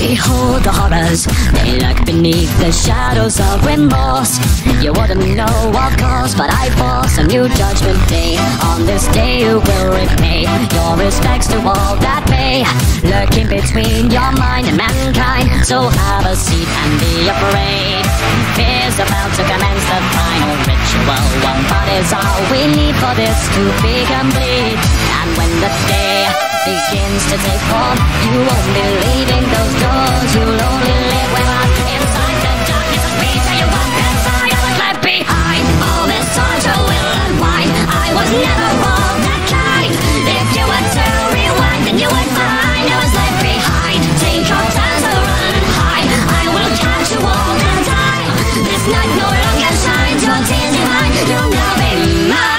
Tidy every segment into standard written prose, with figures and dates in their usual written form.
Behold the horrors, they lurk beneath the shadows of remorse. You wouldn't know, of course, but I force a new judgment day. On this day you will repay your respects to all that may lurk in between your mind and mankind. So have a seat and be afraid. Fear's about to commence the final ritual. One thought is all we need for this to be complete. And when the day begins to take form, you won't be leaving those doors. You'll only live when I'm inside the darkness of me till you walk inside of what's left behind. All this torture will unwind. I was never all that kind. If you were to rewind, then you would find I was left behind. Take your time to run and hide. I will catch you all the time. This night no longer shines. Your tears behind. You'll now be mine.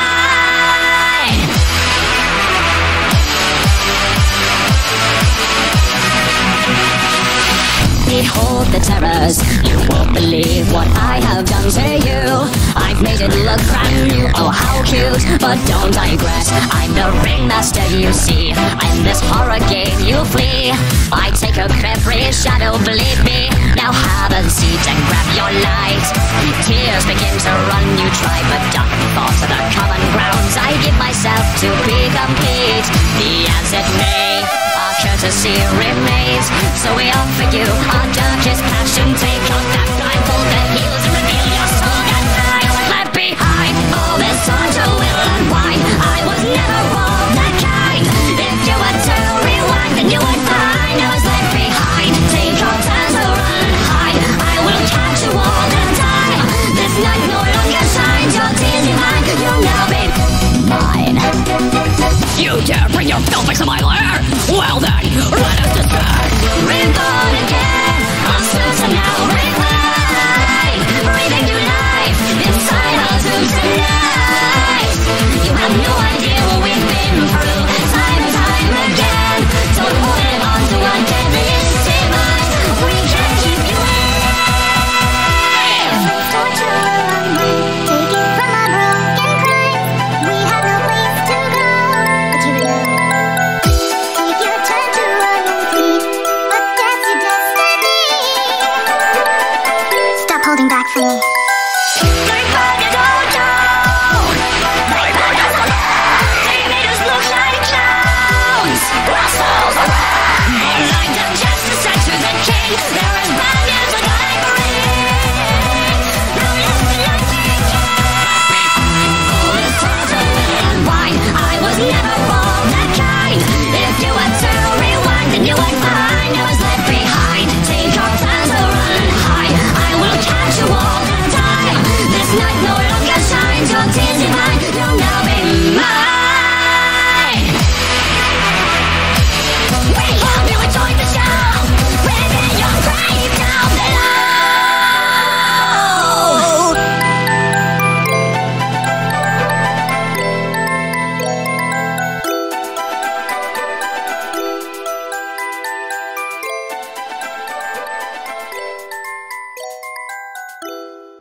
Behold the terrors, you won't believe what I have done to you. I've made it look brand new, oh how cute, but don't digress. I'm the ringmaster you see, in this horror game you flee. I take up every shadow, believe me. Now have a seat and grab your light. Tears begin to run, you try, but don't fall to the common grounds. I give myself to be complete, be as it may. Courtesy remains, so we offer you our darkest passion. Take off that blindfold, the heels, and reveal your soul and die. What's left behind, all this torture will unwind. I was never all that kind. If you were to rewind, then you would find I was left behind. Take your time to run and hide. I will catch you all the time. This night no longer shines. Your tears behind, you'll now be mine. You dare bring your filth to my lair?